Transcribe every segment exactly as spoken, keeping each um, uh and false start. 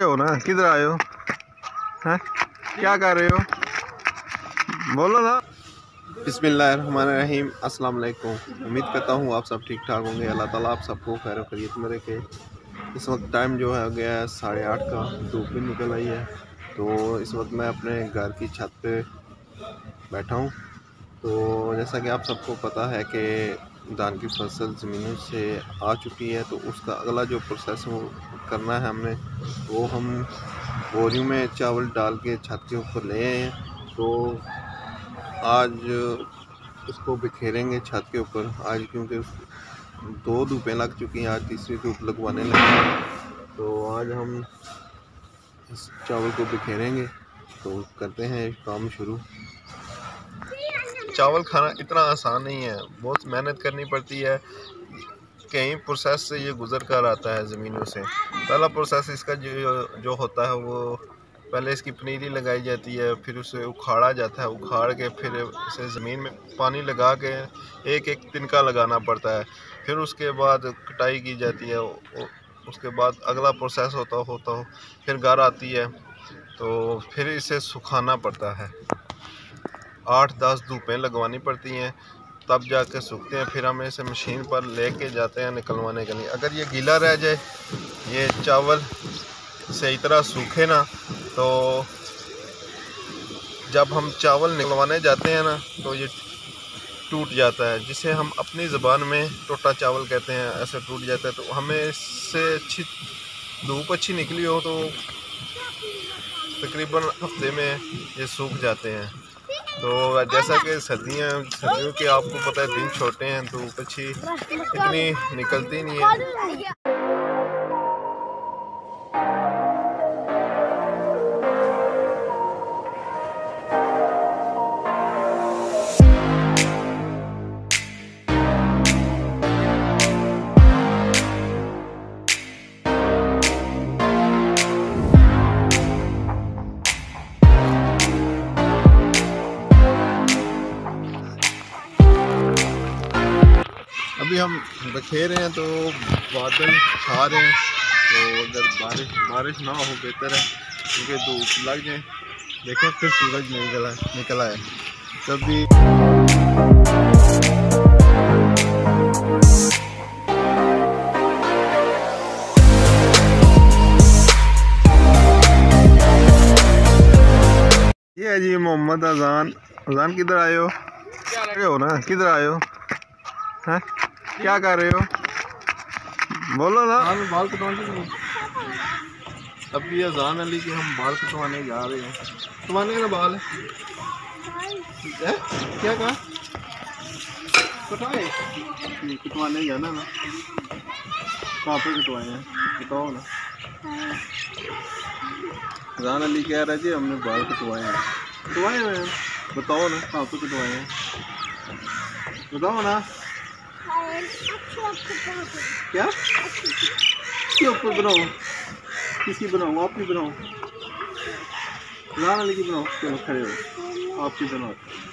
हो ना, किधर आए हो? हैं? क्या कर रहे हो? बोलो ना। बिस्मिल्लाहिर्रहमानिर्रहीम, अस्सलाम वालेकुम। उम्मीद करता हूँ आप सब ठीक ठाक होंगे। अल्लाह ताला आप सबको खैर खैरियत में रखे। इस वक्त टाइम जो है गया है साढ़े आठ का, धूप भी निकल आई है। तो इस वक्त मैं अपने घर की छत पे बैठा हूँ। तो जैसा कि आप सबको पता है कि धान की फसल ज़मीनों से आ चुकी है, तो उसका अगला जो प्रोसेस वो करना है हमने, वो हम बोरियों में चावल डाल के छत के ऊपर ले आए हैं। तो आज उसको बिखेरेंगे छत के ऊपर। आज क्योंकि दो धूपें लग चुकी हैं, आज तीसरी धूप लगवाने लगे, तो आज हम इस चावल को बिखेरेंगे। तो करते हैं काम शुरू। चावल खाना इतना आसान नहीं है, बहुत मेहनत करनी पड़ती है। कई प्रोसेस से ये गुजर कर आता है ज़मीनों से। पहला प्रोसेस इसका जो जो होता है, वो पहले इसकी पनीरी लगाई जाती है, फिर उसे उखाड़ा जाता है। उखाड़ के फिर इसे ज़मीन में पानी लगा के एक एक तिनका लगाना पड़ता है। फिर उसके बाद कटाई की जाती है। उसके बाद अगला प्रोसेस होता होता हो फिर घर आती है, तो फिर इसे सुखाना पड़ता है। आठ दस धूपें लगवानी पड़ती हैं, तब जाके सूखते हैं। फिर हम इसे मशीन पर लेके जाते हैं निकलवाने के लिए। अगर ये गीला रह जाए, ये चावल सही तरह सूखे ना, तो जब हम चावल निकलवाने जाते हैं ना, तो ये टूट जाता है, जिसे हम अपनी ज़बान में टोटा चावल कहते हैं। ऐसे टूट जाता है। तो हमें इससे अच्छी धूप अच्छी निकली हो तो तकरीबन हफ्ते में ये सूख जाते हैं। तो जैसा कि सर्दियाँ सर्दियों के आपको पता है दिन छोटे हैं, धूप अच्छी इतनी निकलती नहीं है। अभी हम बखेर रहे हैं, तो बादल छा रहे हैं। तो अगर बारिश बारिश ना हो बेहतर है, क्योंकि धूप लग जाए। देखें फिर सूरज निकला निकला है तभी। ये है जी मोहम्मद अजान। अजान किधर आए हो? क्या हो ना, किधर आए हो? हैं? क्या कर रहे हो? बोलो ना। हाँ, बाल कटवाने। अभी अजान अली के हम बाल कटवाने जा रहे हैं। कटवाने का बाल है? क्या कहा? कटवाए? कटवाने जाना ना। कहाँ पे कटवाए हैं बताओ ना। अजान अली कह रहा है जी हमने बाल कटवाए हैं। कटवाए हैं बताओ ना, कहाँ पे कटवाए हैं बताओ ना। क्या किसके ऊपर बनाओ? किसकी बनाऊँ? आपकी बनाऊँ? अजान अली की बनाओ। चलो खड़े हो, आपकी बनाओ।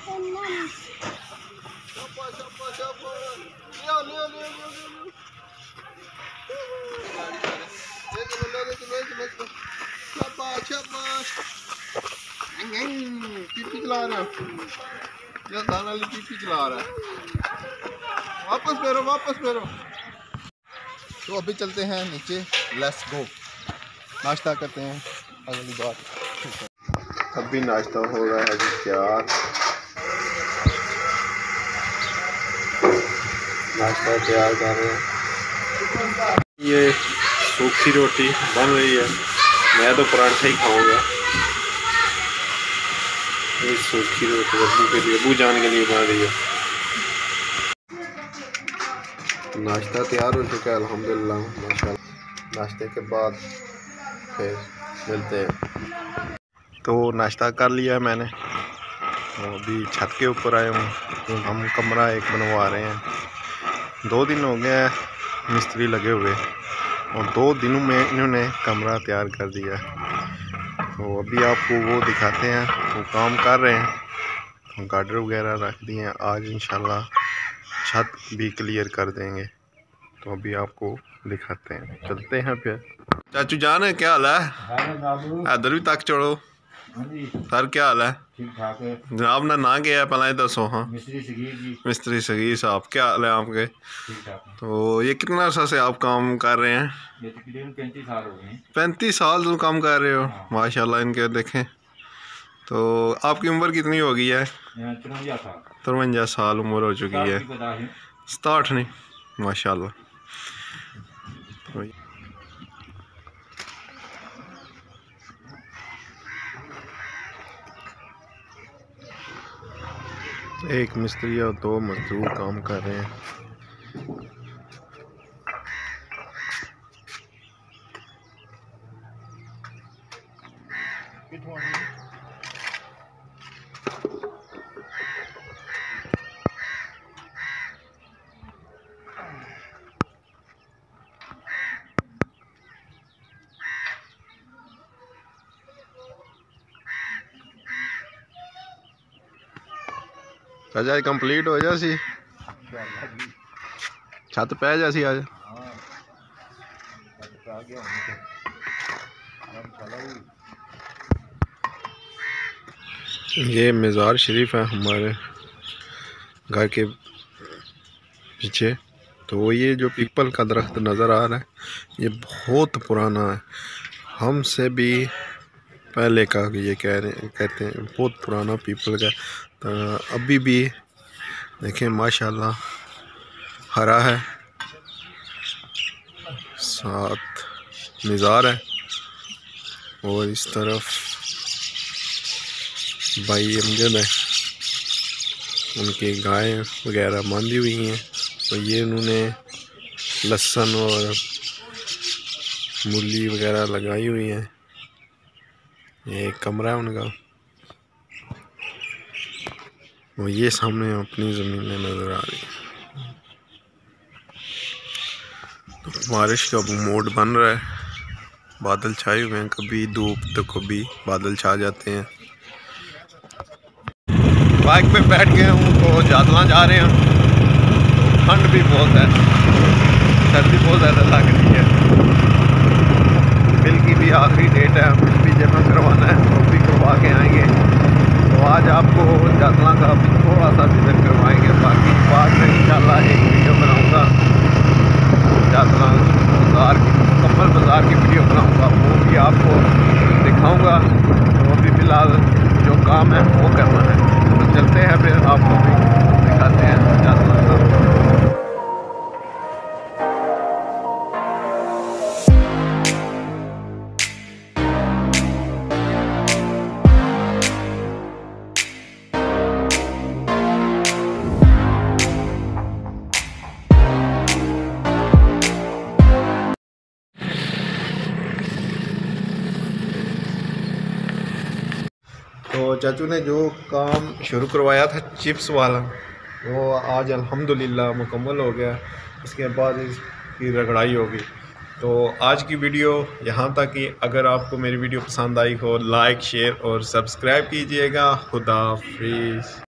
पीपी चला रहा है, अजान अली पीपी चला रहा है। वापस फेरो, वापस फेरो। तो अभी चलते हैं नीचे, लेट्स गो। नाश्ता करते हैं अगली बार। अभी नाश्ता हो रहा है जी तैयार। नाश्ता तैयार कर रहे हैं। ये सूखी रोटी बन रही है। मैं तो पराठा ही खाऊंगा। ये सूखी रोटी अबू के लिए, अबू जान के लिए बन रही है। नाश्ता तैयार हो चुका है अल्हम्दुलिल्लाह माशाल्लाह। नाश्ते के बाद फिर मिलते हैं। तो नाश्ता कर लिया है मैंने, तो अभी छत के ऊपर आए हूँ, तो हम कमरा एक बनवा रहे हैं। दो दिन हो गए हैं मिस्त्री लगे हुए, और दो दिनों में इन्होंने कमरा तैयार कर दिया। तो अभी आपको वो दिखाते हैं, वो काम कर रहे हैं। तो गार्डर वगैरह रख दिए हैं। आज इंशाल्लाह छत भी क्लियर कर देंगे। तो अभी आपको दिखाते हैं, चलते हैं फिर। चाचू जान है, क्या हाल है? इधर भी तक चढ़ो सर, क्या हाल है? ठीक ठाक है जनाब ना ना गया पहला ही दसो। हाँ, मिस्त्री सगीर जी। मिस्त्री सगीर साहब, क्या हाल है आपके? ठीक ठाक है। तो ये कितना अर्सा से आप काम कर रहे हैं? ये तकरीबन पैंतीस साल हो गए। पैंतीस साल तुम काम कर रहे हो? हाँ। माशाल्लाह, इनके देखें। तो आपकी उम्र कितनी हो गई है? तिरवंजा साल। तिरवंजा साल उम्र हो चुकी है। सताहठ नहीं, माशाल्लाह। तो एक मिस्त्री और दो मजदूर काम कर रहे हैं। अच्छा, कंप्लीट हो जासी, छत पै जासी आज। ये मज़ार शरीफ है हमारे घर के पीछे। तो ये जो पीपल का दरख्त नज़र आ रहा है, ये बहुत पुराना है, हमसे भी पहले का ये कह रहे कहते हैं, बहुत पुराना पीपल का। तो अभी भी देखें माशाल्लाह हरा है, साथ मज़ार है, और इस तरफ भाई अमजद है, उनकी गायें वगैरह बांधी हुई हैं। तो ये उन्होंने लहसुन और मूली वगैरह लगाई हुई है। ये एक कमरा है उनका, और ये सामने अपनी ज़मीनें नज़र आ रही हैं। तो बारिश का मोड बन रहा है, बादल छाए हुए हैं, कभी धूप तो कभी बादल छा जाते हैं। बाइक पे बैठ गए हूँ तो जादला जा रहे हैं। ठंड भी बहुत है, सर्दी बहुत ज़्यादा लग रही है। बिल की भी आखिरी डेट है, बिल भी जमा करवाना है, वो भी करवा के आएंगे। तो आज आपको जादला का थोड़ा सा विजिट करवाएंगे, बाकी बाद में इंशाल्लाह एक वीडियो बनाऊंगा जादला बाज़ार की, मुकम्मल बाज़ार की वीडियो बनाऊंगा, वो भी आपको दिखाऊंगा। तो अभी फ़िलहाल जो काम है वो करना है, तो चलते हैं फिर आपको भी दिखाते हैं जादला का। तो चाचू ने जो काम शुरू करवाया था चिप्स वाला, वो आज अल्हम्दुलिल्लाह मुकम्मल हो गया। इसके बाद इसकी रगड़ाई होगी। तो आज की वीडियो यहाँ तक ही। अगर आपको मेरी वीडियो पसंद आई हो, लाइक शेयर और सब्सक्राइब कीजिएगा। खुदा हाफिज़।